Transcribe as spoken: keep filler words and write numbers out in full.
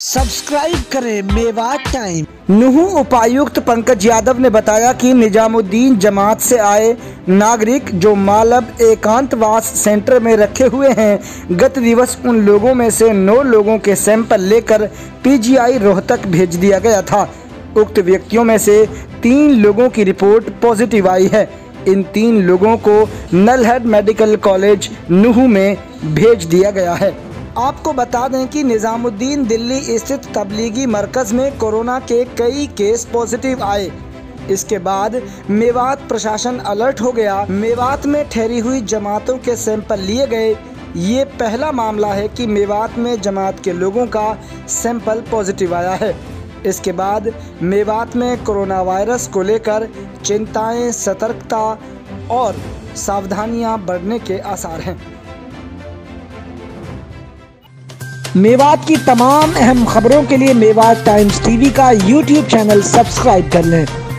Subscribe करें Mewat time. नुहू उपायुक्त पंकज यादव ने बताया कि निजामुद्दीन जमात से आए नागरिक जो मालब एकांतवास सेंटर में रखे हुए हैं, गत दिवस उन लोगों में से नौ लोगों के सैंपल लेकर पीजीआई रोहतक भेज दिया गया था। उक्त व्यक्तियों में से तीन लोगों की रिपोर्ट पॉजिटिव आई है। इन तीन लोगों को नलहड मेडिकल कॉलेज नुहू में भेज दिया गया है। आपको बता दें कि निजामुद्दीन दिल्ली स्थित तबलीगी मरकज़ में कोरोना के कई केस पॉजिटिव आए। इसके बाद मेवात प्रशासन अलर्ट हो गया। मेवात में ठहरी हुई जमातों के सैंपल लिए गए। ये पहला मामला है कि मेवात में जमात के लोगों का सैंपल पॉजिटिव आया है। इसके बाद मेवात में कोरोना वायरस को लेकर चिंताएं, सतर्कता और सावधानियां बढ़ने के आसार हैं। मेवात की तमाम अहम खबरों के लिए मेवात टाइम्स टीवी का यूट्यूब चैनल सब्सक्राइब कर लें।